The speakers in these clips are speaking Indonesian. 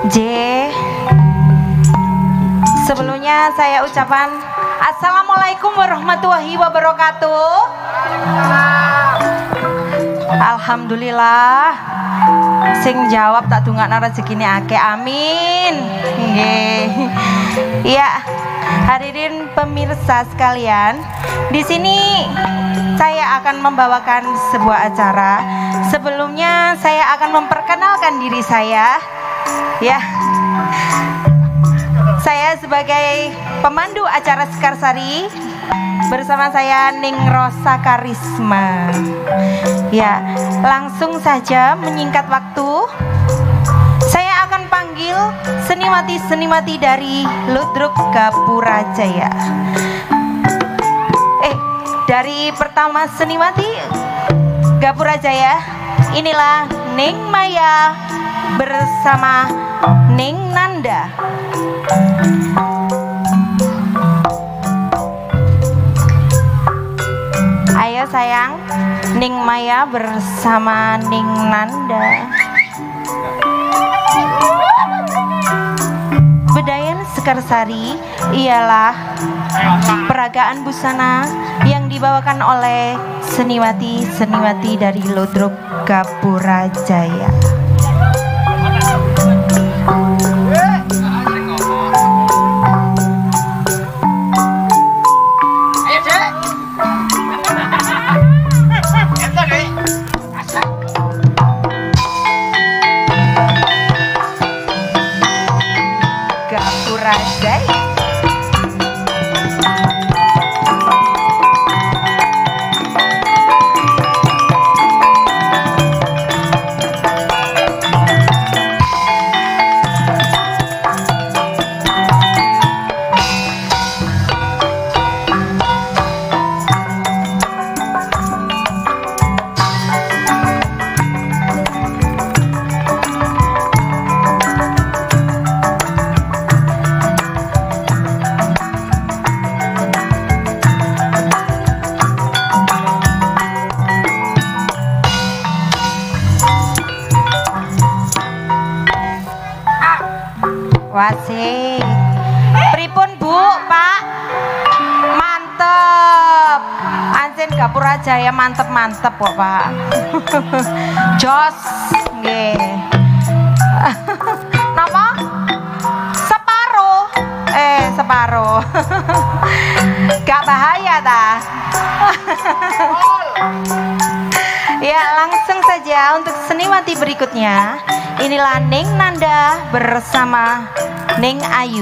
J. Sebelumnya saya ucapan Assalamualaikum warahmatullahi wabarakatuh. Alhamdulillah sing jawab tak dungakna rezekine akeh, amin. Nggih. Ya, hadirin pemirsa sekalian, di sini saya akan membawakan sebuah acara. Sebelumnya saya akan memperkenalkan diri saya. Ya. Saya sebagai pemandu acara Sekarsari, bersama saya Ning Rosa Karisma. Ya, langsung saja menyingkat waktu, saya akan panggil seniwati-seniwati dari Ludruk Gapurajaya. Dari pertama seniwati Gapurajaya, inilah Ning Maya bersama Ning Nanda. Ayo sayang, Ning Maya bersama Ning Nanda. Bedayan Sekarsari ialah peragaan busana yang dibawakan oleh seniwati-seniwati dari Ludruk Gapurajaya. Wasih. Pripun Bu, Pak? Mantep. Anjen Gapurajaya mantep-mantep kok, Pak. Jos, nggih. Napa? Separuh. Separuh. Gak bahaya ta? Ya, langsung saja untuk seniwati berikutnya. Inilah Ning Nanda bersama Ning Ayu.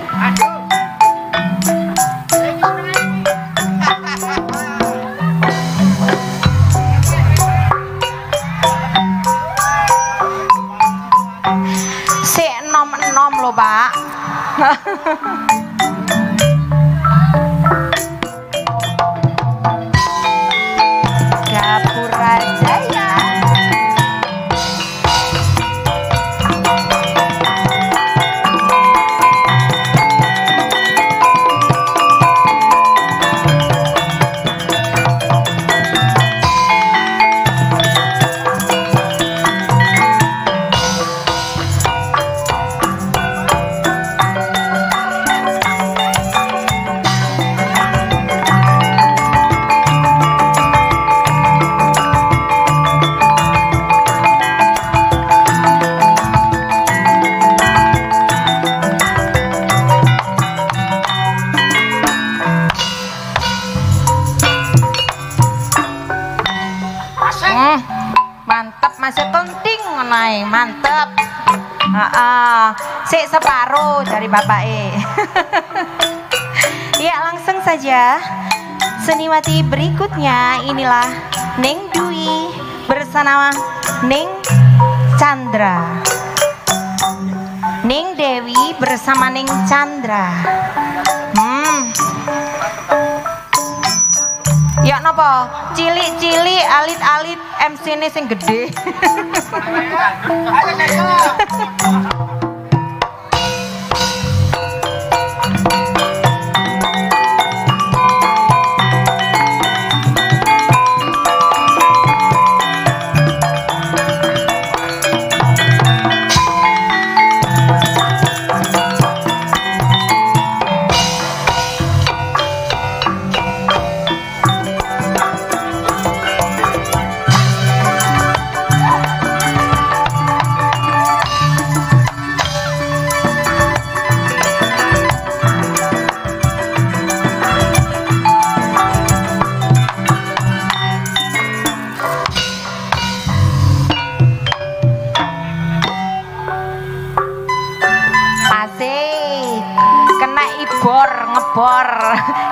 Si enom-enom lho, Pak. Gapurajaya. Mantep, masih penting naik, mantep. Sik separuh dari bapak Ya, langsung saja seniwati berikutnya. Inilah Ning Dwi bersama Ning Chandra. Ning Dewi bersama Ning Chandra. Ya napa? Cilik-cilik, alit-alit, MC-ne sing gede.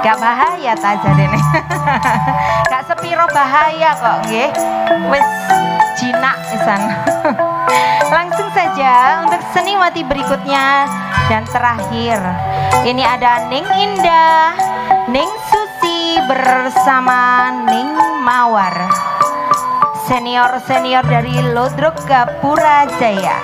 Gak bahaya ta jarene. Gak sepiro bahaya kok nggih. Wis jinak pisan. Langsung saja untuk seniwati berikutnya dan terakhir. Ini ada Ning Indah, Ning Susi bersama Ning Mawar. Senior-senior dari Lodrok Gapura Jaya.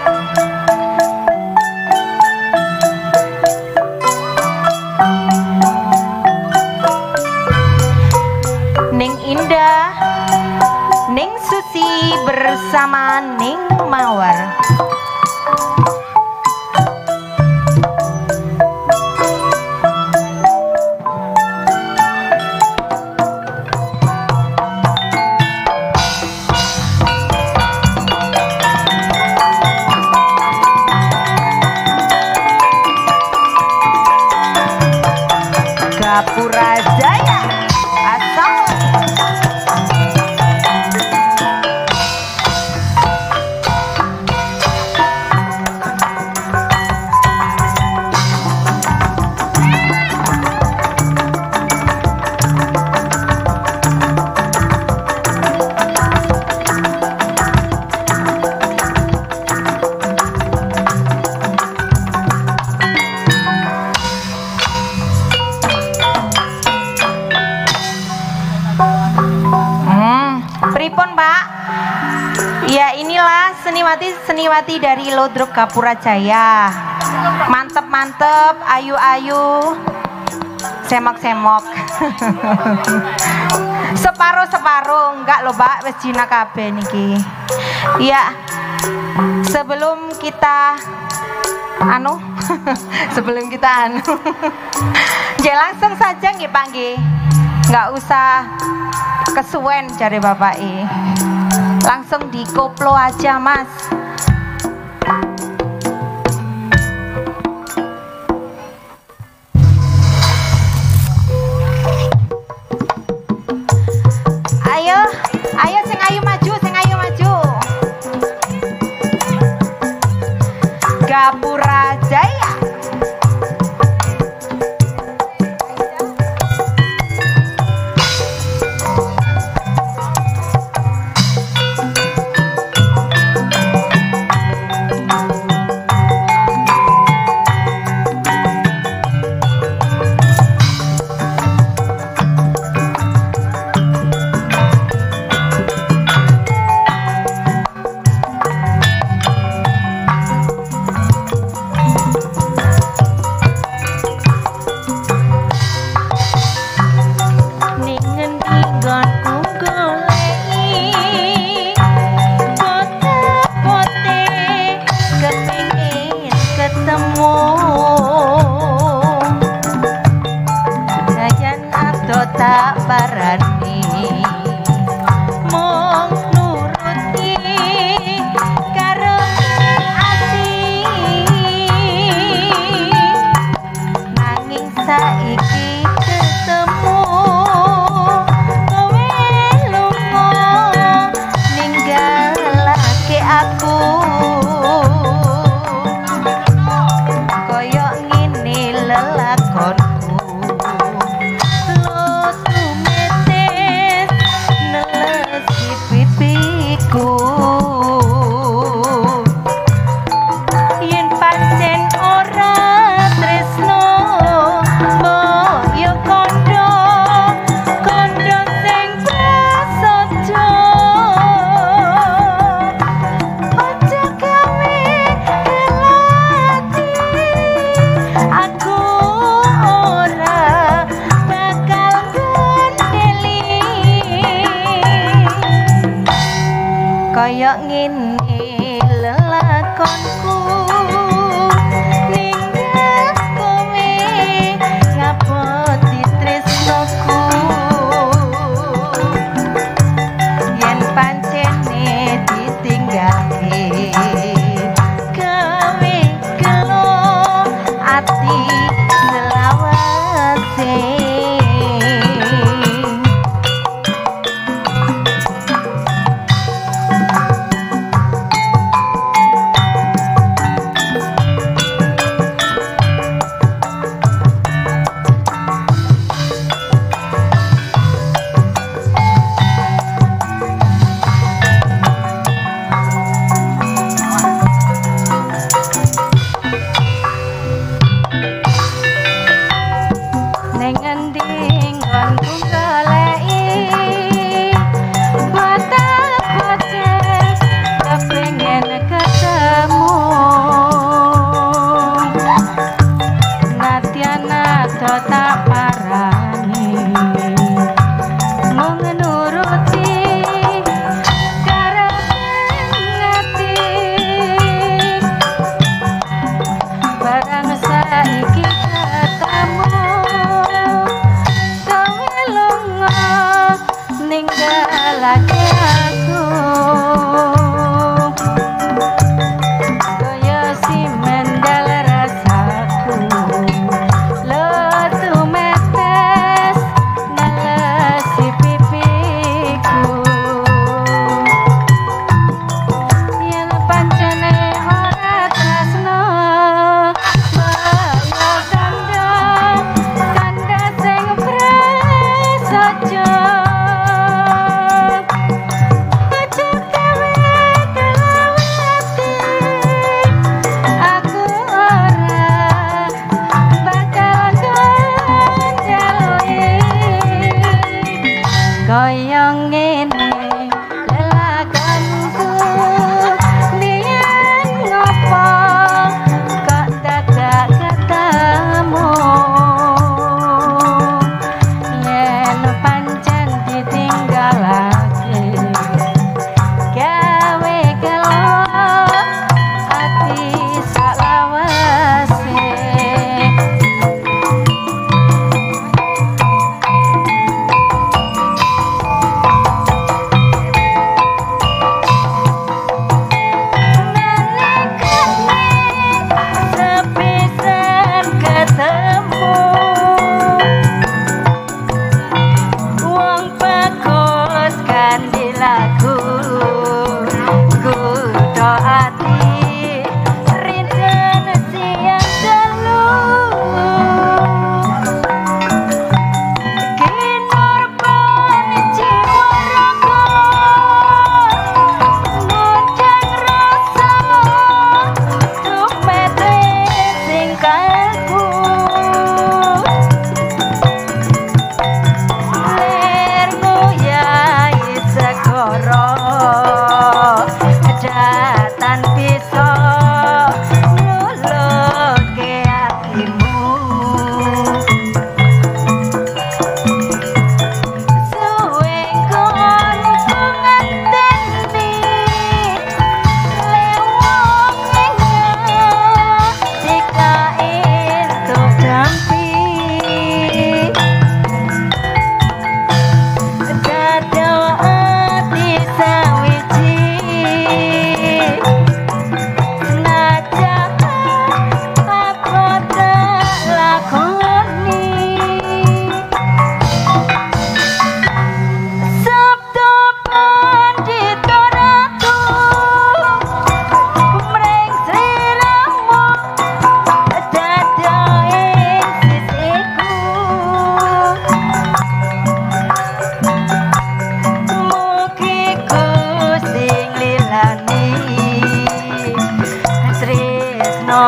Ning Indah, Ning Susi bersama Ning Mawar. Gapura Jaya. Pripun Pak? Ya inilah seniwati dari Lodrok Gapura Jaya. Mantep-mantep, ayu-ayu, semok-semok. Separuh-separuh, enggak loh Pak, wis jinak kabeh niki. Ya, sebelum kita sebelum kita ya langsung saja nggih Pak nggih. Enggak usah kesuwen cari bapak langsung dikoplo aja Mas. Ayo sing ayu maju, Gapura Jaya. Tak parani mung nuruti karepan ati nanging saiki ketemu kowe lunga ninggalake aku koyo ngene lelakonku. Yen pancen ora tresno mbok yo kondo sing prasaja aja gawe kelati aku ora bakal ngandeli kaya ngene lelakonku ninggal kowe ngaboti tresnoku yen pancene ditinggalke gawe gelo ati selawase.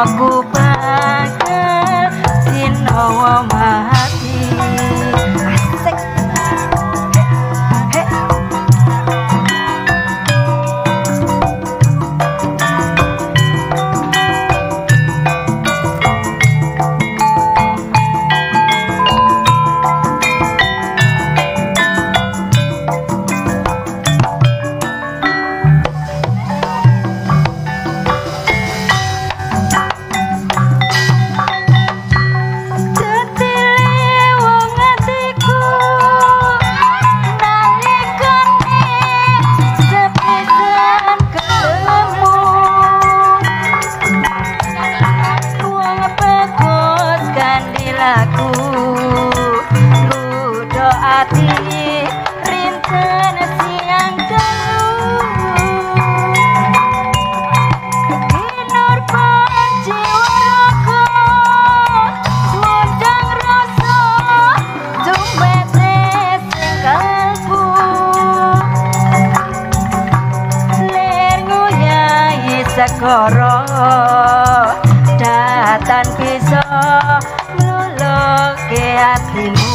aku bakal dinowo mati. Asik. Segoro datan bisa ngluluke atimu.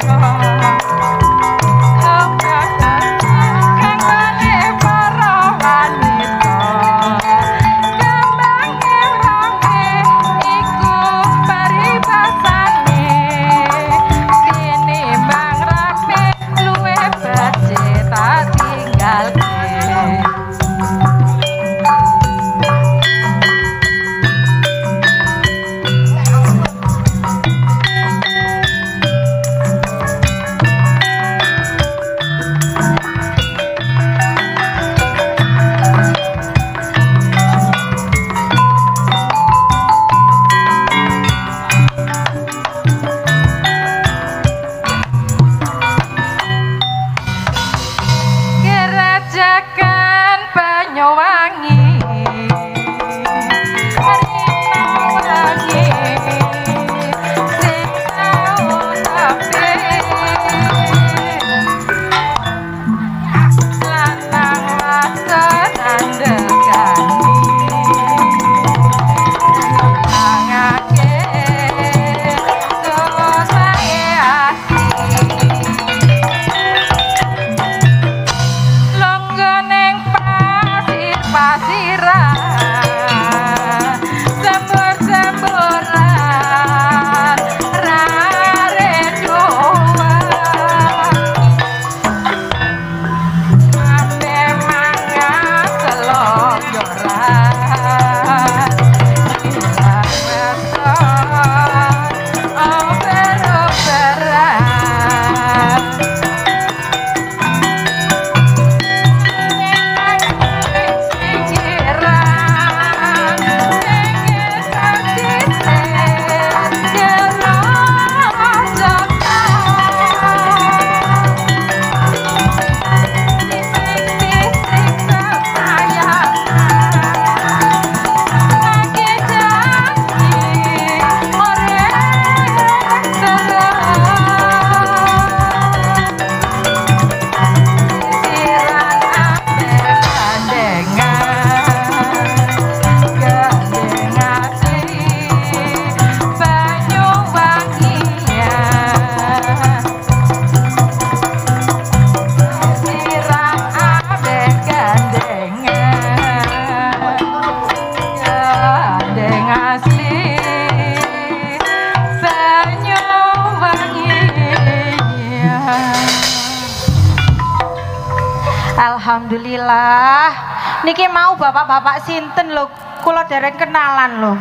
Alhamdulillah. Niki mau bapak-bapak sinten lho, kula dereng kenalan lho.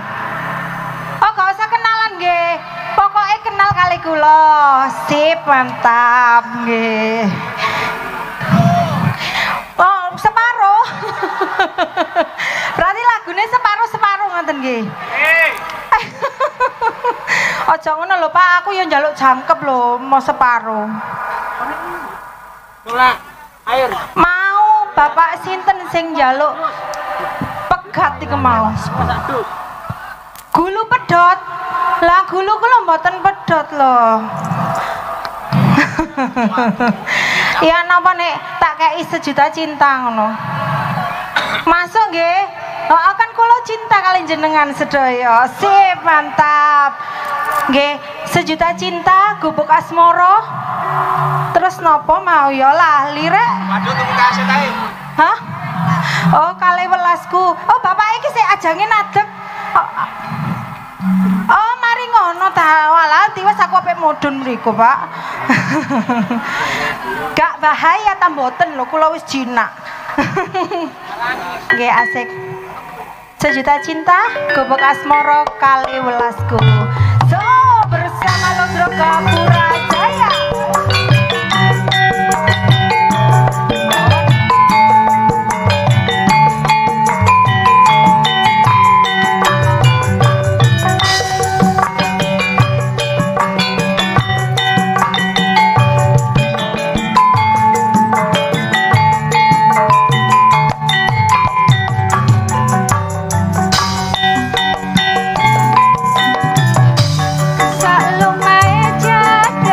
Oh, gak usah kenalan nggih. Pokoknya kenal kali kula. Sip, mantap nggih. Oh, separuh. Berarti lagunya separuh-separuh ngoten nggih. Aja ngono lho, Pak, aku yang njaluk jangkep lho, mau separuh. Tolak air. Mau bapak sinten sing njaluk pegat iki mau. Gulu pedot. Lah gulu kula mboten pedot lho. Ya napa nek tak kei 1 juta cinta ngono. Masuk nggih? Oh, kan kula cinta kali jenengan sedaya. Sip, mantap. Nggih, 1 juta cinta gubuk asmara. Terus nopo mau ya lali rek? Waduh tuku kaset ae. Hah? Oh, 12ku. Oh, bapak iki sik ajange nadeg. Oh, mari ngono ta. Walah, tiwas aku apik mudhun mriku, Pak. Gak bahaya ta mboten lho, kula wis jinak. Nggih asik. 1 juta cinta, gubuk asmara 12ku. So, bersama Lodro Gapura Jaya. Sak lumae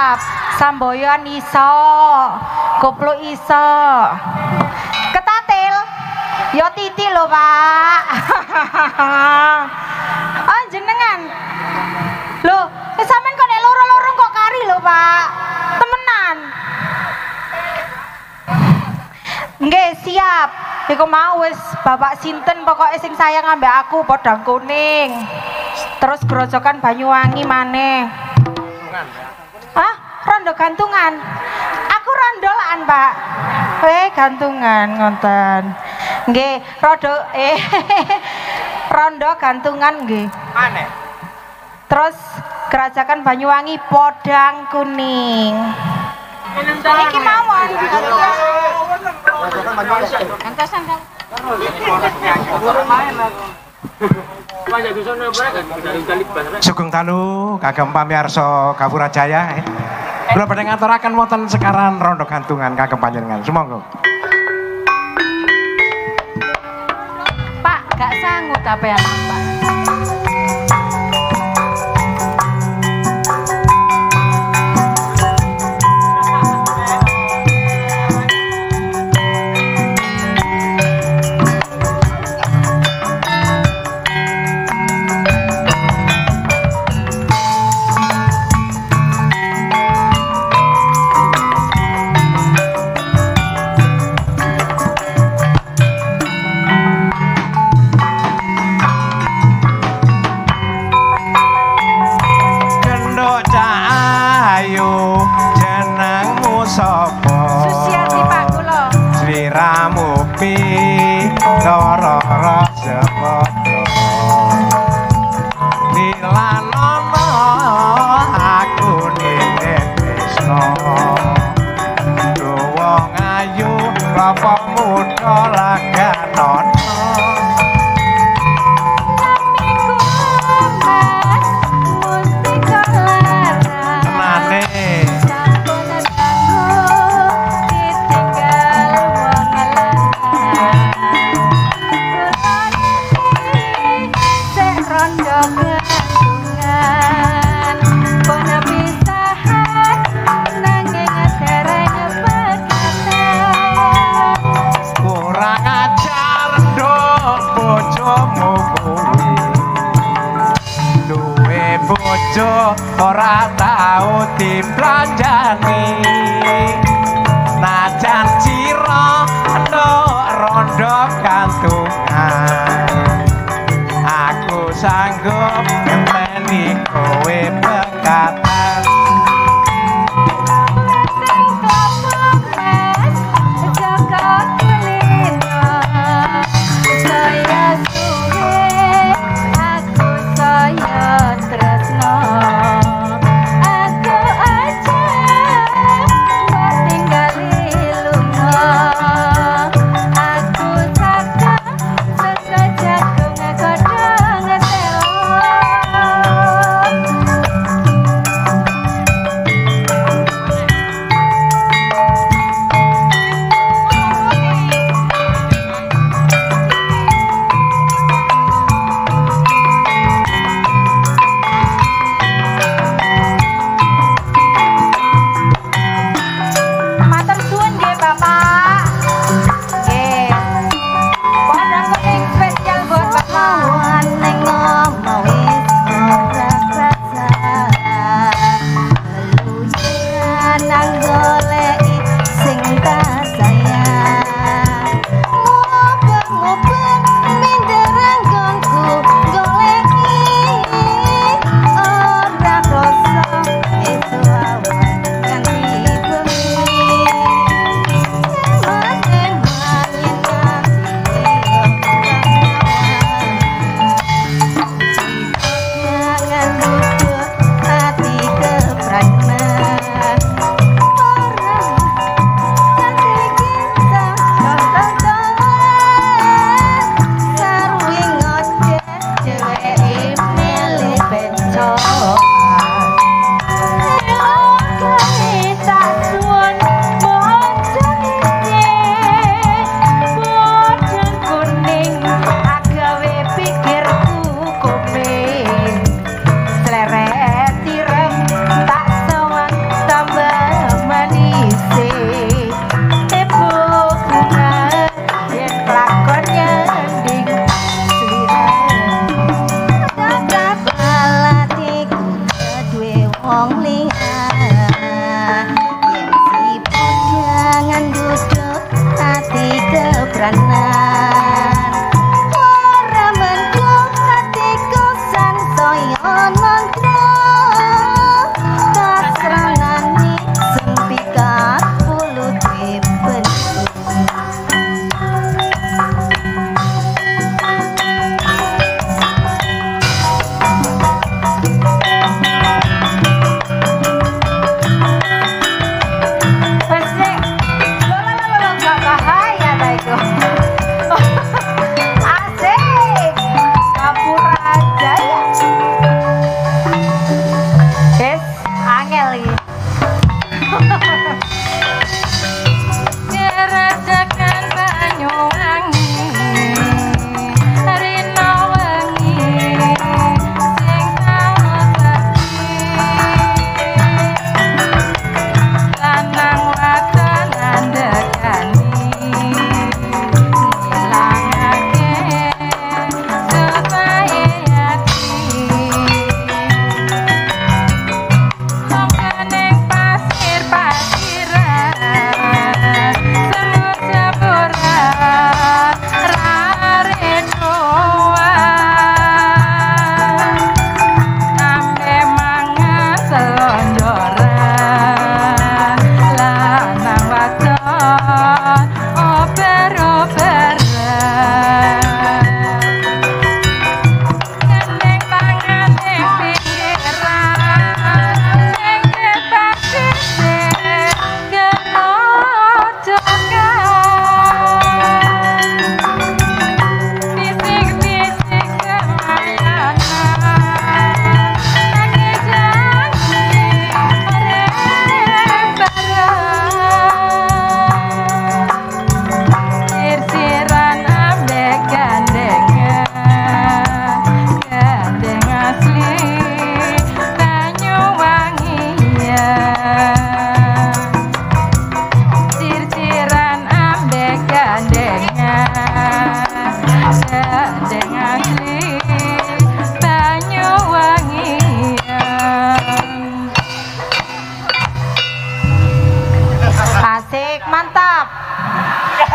mantap. Samboyan iso, kupluk iso. Ketatil, yo titi lho Pak. Oh jenengan, lho, sampean kok nek loro-loro kok kari lho Pak, temenan. Nggih siap, iku mau wis bapak sinten pokoknya sing sayang ambek aku podang kuning. Terus grojokan Banyuwangi maneh. Hah? Rondo gantungan. Aku rondolan, Pak. Gantungan ngoten. Nggih, rondo gantungan nggih. Aneh. Terus Gerajakan Banyuwangi podang kuning. Iki mawon. Antasan kan. Sugeng dalu kagem pamirsa Gapura Jaya. Kula badhe ngaturaken wonten sekaran rondo gantungan kagem panjenengan. Sumangga. Pak, gak sanggup tapi anak Pak. Ora tau diplanjani najan cira ndok rondo gantungan aku sanggup ngenteni kowe pekatan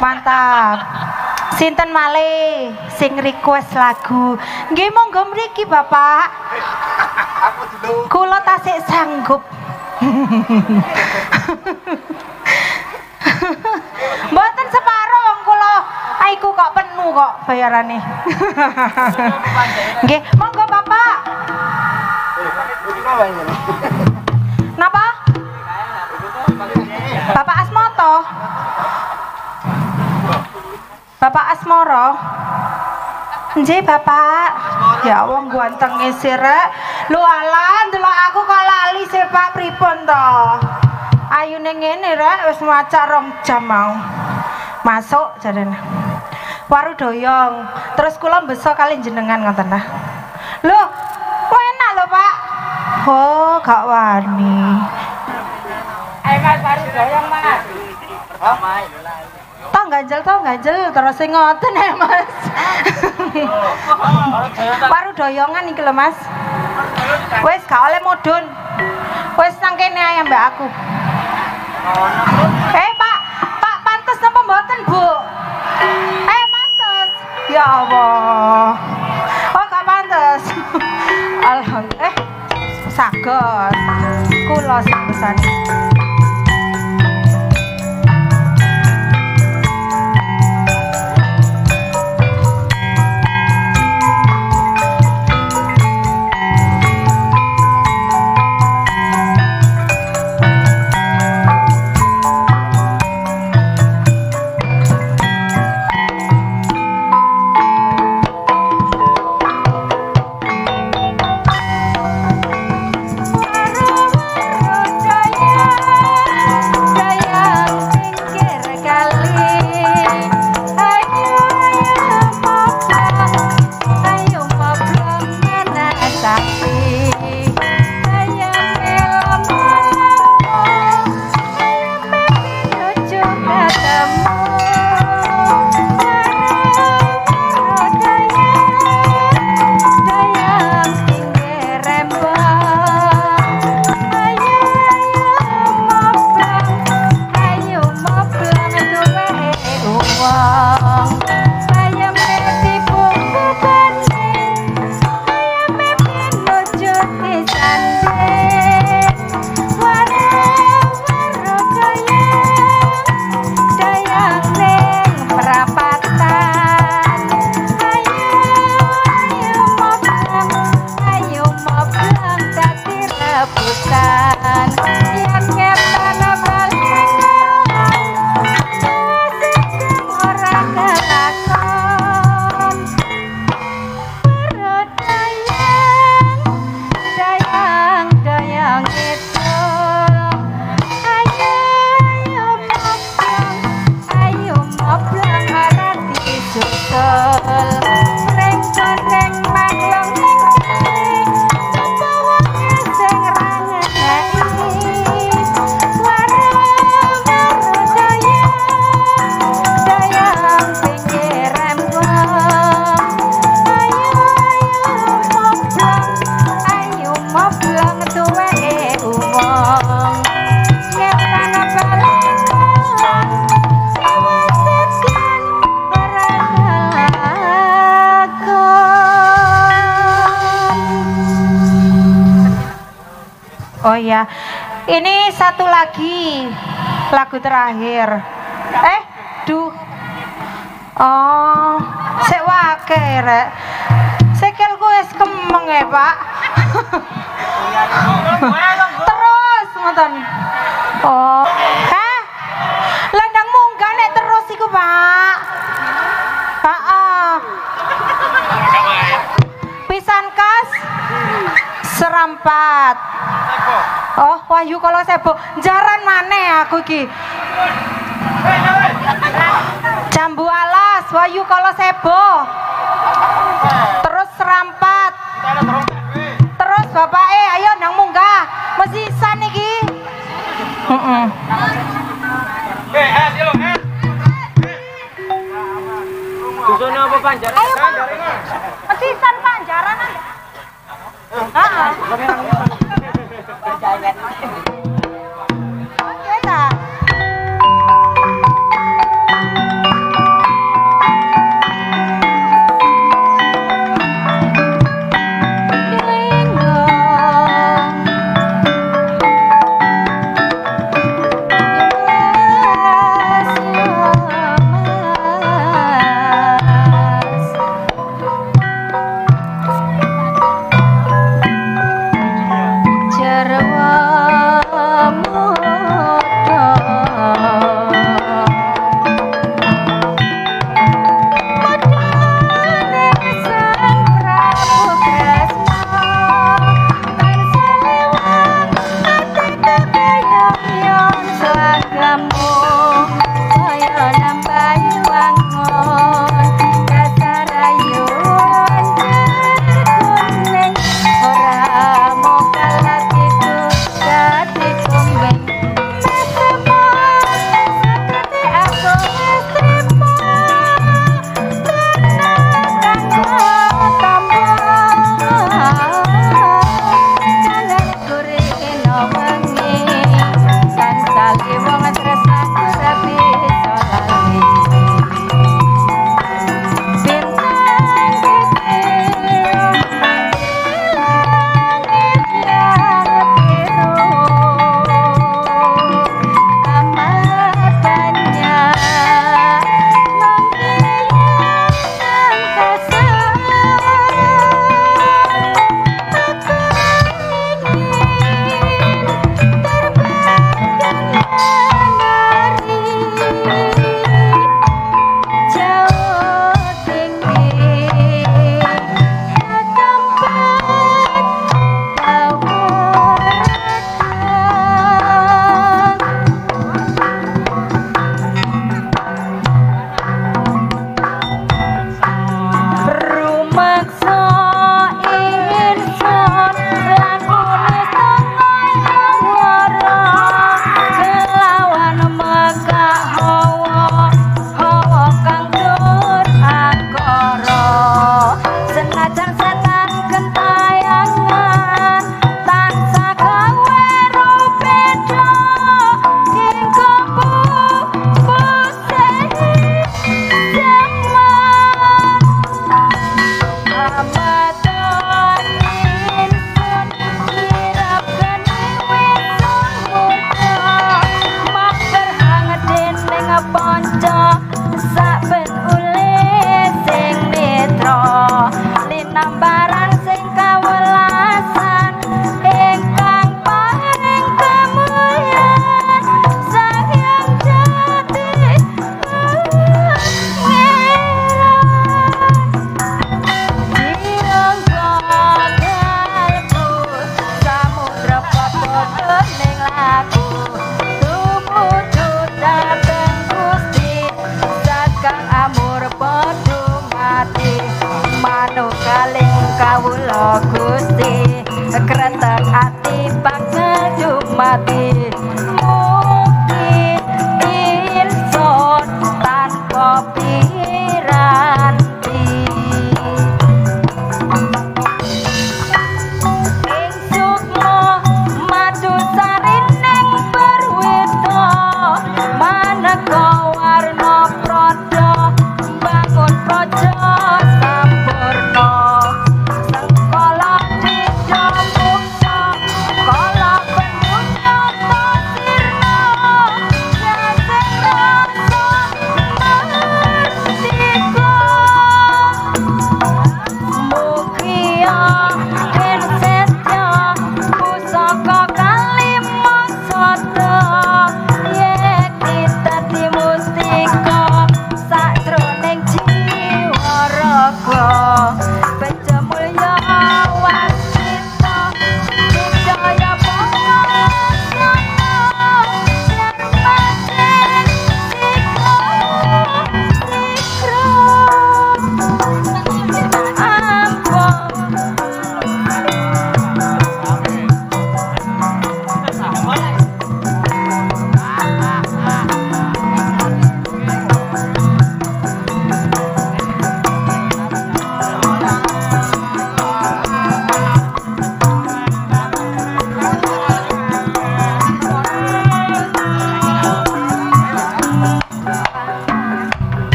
Mantap. Sinten malih sing request lagu? Nggih monggo mriki Bapak. Kula tasik sanggup. Mboten separo wong kula aiku kok penuh kok bayarane. Nggih, monggo Bapak. Napa? Bapak Asmoto. Bapak Asmoro. Nggih, Bapak. Ya wong ganteng sirek. Lho alah ndelok aku kok lali sih Pak pripun to? Ayune ngene rek wis macak 2 jam mau. Masuk jarene. Waru doyong. Terus kula mbesa kali jenengan ngoten ta. Lho, enak lho, Pak. Oh, gak wani. Ayo Mas baru doyong Mas. Oh, Toh ganjel terus sing ngoten ya, Mas. Waru doyongan iki lho, Mas. Wis gak oleh mudhun. Wis nang kene ae mbak aku. Pak pantes napa mboten, Bu? Pantes. Ya Allah. Oh, gak pantes. Alhamdulillah. Saged. Kula sing pesan. Oh ya, ini satu lagi lagu terakhir. Oh, sik wake rek. Sikilku wis kemeng ya, Pak. Terus ngoten. Oh. Landang munggah nek terus iku, Pak. Heeh. Pisan kas serampat. Oh, Wahyu kalau sebo jaran maneh aku iki. Jambu alas, Wahyu kalau sebo. Terus serampat. Terus bapak ayo nang munggah. Mesisan iki. Heeh. Dusun apa Panjaran? Ayo Pak. Mesisan Panjaran. Heeh. Kita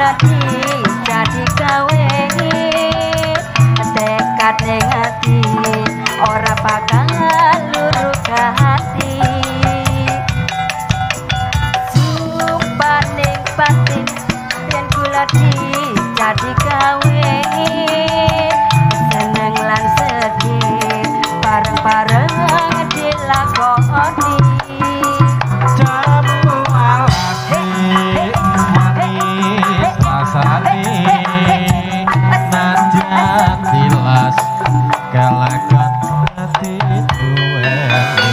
gladi jadi gawe tekad ning ati ora bakal luru hati sumpah ning batin yen gladi jadi gawe seneng lan sedih bareng-bareng dilakoni jamu alasi manis rasane najan tilas kalakan hati duweni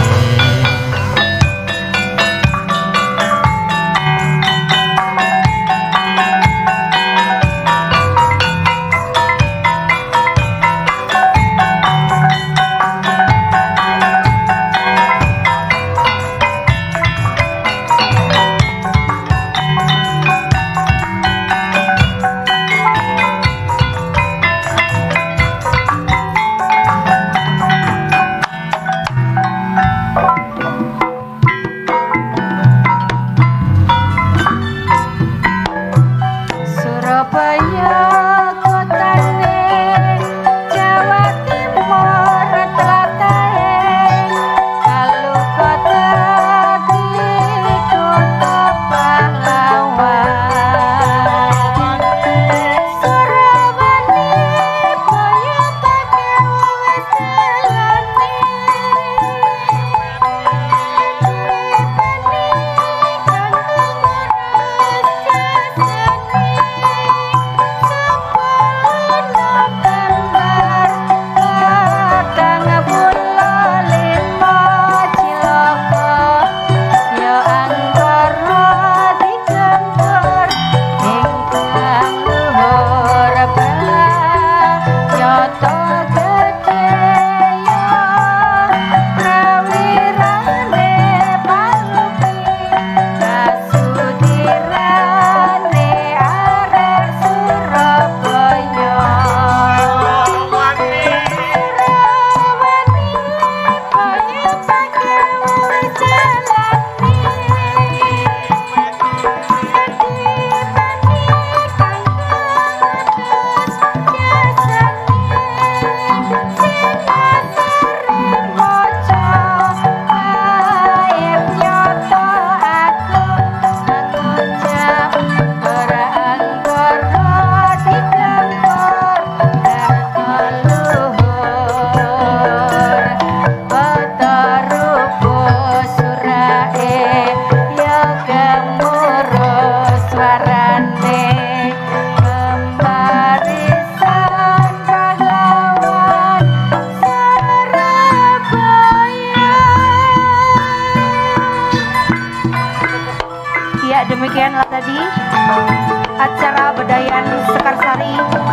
Demikianlah tadi acara Bedayan Sekarsari